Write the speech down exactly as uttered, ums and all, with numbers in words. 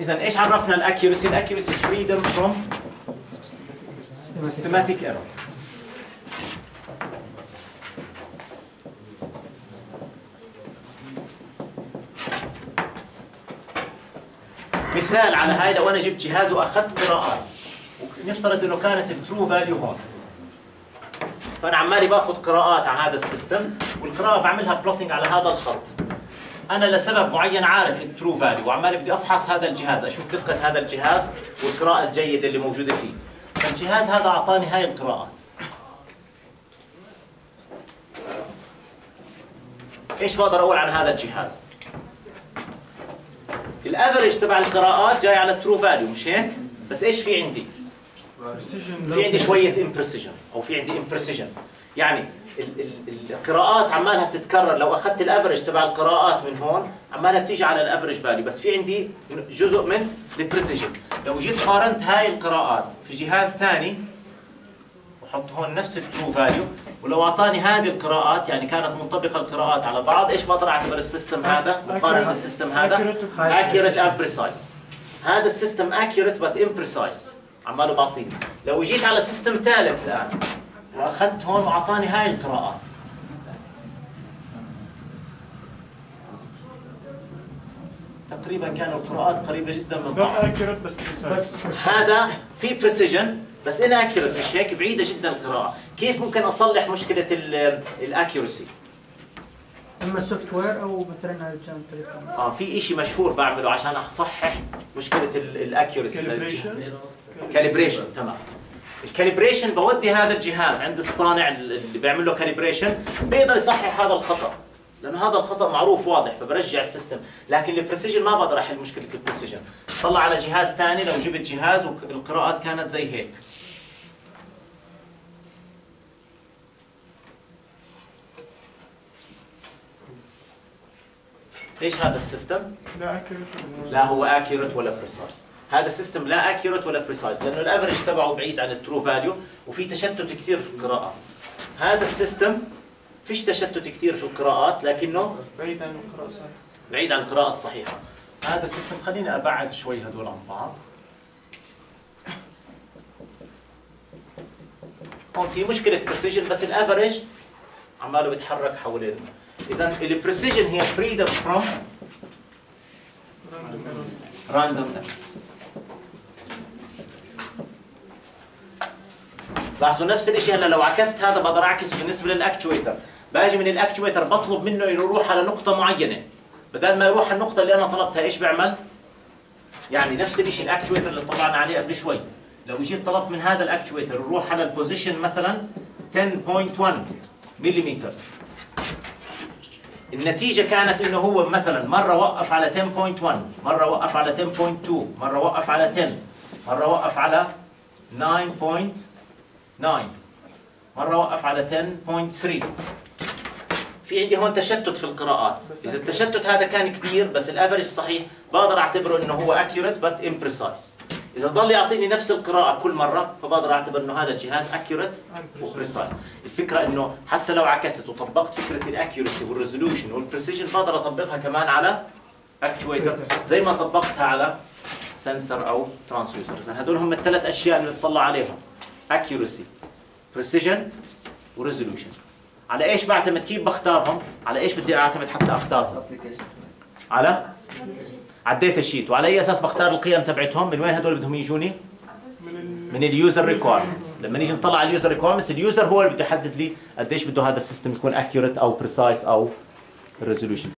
اذا ايش عرفنا الاكيورسي؟ الاكيورسي فريدم فروم سيستماتيك ايرور. مثال على هاي، لو انا جبت جهاز واخذت قراءات، ونفترض انه كانت الترو فاليو هون، فانا عمالي باخذ قراءات على هذا السيستم، والقراءه بعملها بلوتنج على هذا الخط. انا لسبب معين عارف الترو فاليو، وعمالي بدي افحص هذا الجهاز، اشوف دقه هذا الجهاز والقراءه الجيده اللي موجوده فيه. فالجهاز هذا اعطاني هاي القراءات. ايش بقدر اقول عن هذا الجهاز؟ الافرج تبع القراءات جاي على الترو فاليو، مش هيك؟ بس ايش في عندي؟ في عندي شويه امبرسيجن، او في عندي امبرسيجن، يعني القراءات عمالها بتتكرر. لو اخذت الافرج تبع القراءات من هون عمالها بتيجي على الافرج فاليو، بس في عندي جزء من البريسيجن. لو جيت قارنت هاي القراءات في جهاز ثاني وحط هون نفس الترو فاليو، ولو اعطاني هذه القراءات، يعني كانت منطبقه القراءات على بعض، ايش بقدر اعتبر السيستم هذا مقارن بالسيستم هذا؟ accurate and precise. هذا السيستم accurate but imprecise، عماله بعطيني. لو جيت على سيستم ثالث الان واخذت هون واعطاني هاي القراءات، تقريبا كانوا القراءات قريبه جدا من بعض. بس هذا في بريسيجن بس inaccurate، مش هيك؟ بعيده جدا القراءه. كيف ممكن اصلح مشكله الاكيورسي؟ اما سوفت وير او مثلا اه في شيء مشهور بعمله عشان اصحح مشكله الاكيورسي. كاليبريشن. تمام. الكاليبريشن بودي هذا الجهاز عند الصانع اللي بيعمل له كاليبريشن، بيقدر يصحح هذا الخطا، لانه هذا الخطا معروف واضح، فبرجع السيستم. لكن البريسيجن ما بقدر احل مشكله البريسيجن. طلع على جهاز ثاني، لو جبت جهاز والقراءات كانت زي هيك، ايش هذا السيستم؟ لا اكيوريت، لا هو اكيوريت ولا بريسايز. هذا السيستم لا اكيوريت ولا بريسايز، لانه الافرج تبعه بعيد عن الترو فاليو، وفي تشتت كثير في القراءات. هذا السيستم فيش تشتت كثير في القراءات، لكنه بعيد عن القراءة الصحيحة. بعيد عن القراءة الصحيحة. هذا السيستم، خليني ابعد شوي هدول عن بعض. هون في مشكلة بريسيجن، بس الافرج عماله بيتحرك حوالين. اذا البريسيجن هي فريدم فروم راندوم errors. لاحظوا نفس الشيء. هلا لو عكست هذا بقدر اعكسه بالنسبه للاكتويتر. باجي من الاكتويتر بطلب منه انه يروح على نقطه معينه، بدل ما يروح على النقطه اللي انا طلبتها ايش بيعمل؟ يعني نفس الشيء الاكتويتر اللي طلعنا عليه قبل شوي. لو جيت طلبت من هذا الاكتويتر يروح على البوزيشن مثلا عشرة فاصلة واحد ملم، النتيجة كانت انه هو مثلا مرة وقف على عشرة فاصلة واحد، مرة وقف على عشرة فاصلة اثنين، مرة وقف على عشرة، مرة وقف على تسعة فاصلة تسعة، مرة وقف على عشرة فاصلة ثلاثة. في عندي هون تشتت في القراءات. إذا التشتت هذا كان كبير بس الافرج صحيح، بقدر اعتبره انه هو accurate but imprecise. إذا ضل يعطيني نفس القراءة كل مرة، فبقدر اعتبر انه هذا الجهاز accurate وبريسايز. الفكرة انه حتى لو عكست وطبقت فكرة الاكيورسي والريزولوشن والبريسيجن، بقدر اطبقها كمان على اكتويتر زي ما طبقتها على سنسر او ترانسيوسر. اذا هذول هم الثلاث اشياء اللي بتطلع عليهم: accuracy، precision، وريزولوشن. على ايش بعتمد؟ كيف بختارهم؟ على ايش بدي اعتمد حتى اختارهم؟ على على الداتا شيت. وعلى اي اساس بختار القيم تبعتهم؟ من وين هدول بدهم يجوني؟ من اليوزر ريكوايرمنتس. لما نيجي نطلع على اليوزر ريكوايرمنتس، اليوزر هو اللي بده يحدد لي قديش بده هذا السيستم يكون accurate او precise او resolution.